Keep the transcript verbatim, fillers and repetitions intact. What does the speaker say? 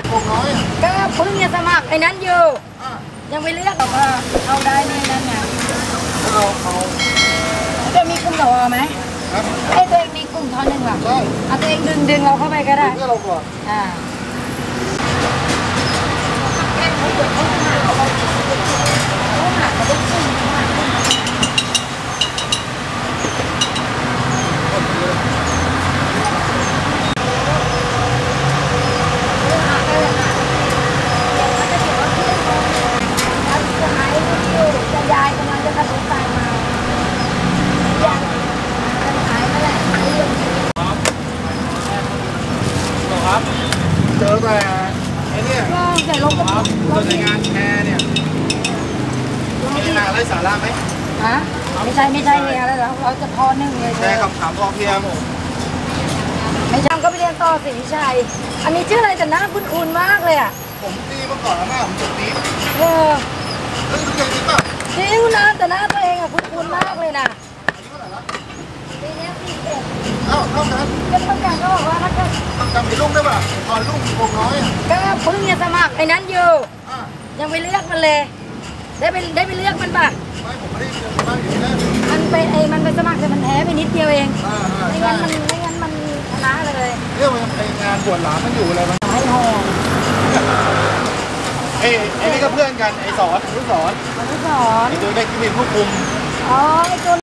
วงน้อยก็เพิ่งจะสมัครไอ้นั้นอยู่ยังไม่เลือกออกมาเอาได้ในนั้นไงเราเอาจะมีกลุ่มต่อไหมให้ตัวเองมีกลุ่มทอนหนึ่งหรอใช่เอาตัวเองดึงดึงเราเข้าไปก็ได้เพื่อเราก่อนอ่าเจอแต่ไอ้นี่ก็แต่ลงก็เจอในงานแชร์เนี่ยมีงานอะไรสาระไหมฮะไม่ใช่ไม่ใช่เนี่ยแล้วเราจะพอหนึ่งเลยแชร์คำถามพอเพียงไม่ช่างก็ไปเรียนต่อสิวิชัยอันนี้ชื่ออะไรแต่หน้าคุ้นๆมากเลยอ่ะผมตีมาก่อนแล้วแม่ผมจบนี้เออเฮ้ยรู้จักจริงป่ะจริงนะแต่หน้าตัวเองอ่ะคุ้นๆมากเลยนะปีนี้สี่เอ็ดเอ้าเท่ากันก็ต้องการก็บอกว่าถ้าเกิดจำไอ้ลุงได้ป่ะตอนลุงวงน้อยก็เพิ่งจะสมัครไอ้นั้นอยู่ยังไม่เลือกมันเลยได้ไปได้ไปเลือกมันป่ะไม่ผมไม่ได้เลือกมันอยู่แล้วมันไปไอ้มันไปสมัครแต่มันแพ้ไปนิดเดียวเองไม่งั้นมันไม่งั้นมันชนะเลยเรื่องมันไองานบวชหลานมันอยู่อะไรมันให้หอไอ้ไอ้นี่ก็เพื่อนกันไอ้สอนลูกสอนลูกสอนไอ้ตัวได้กินเป็นผู้คุมอ๋อไอ้ตัว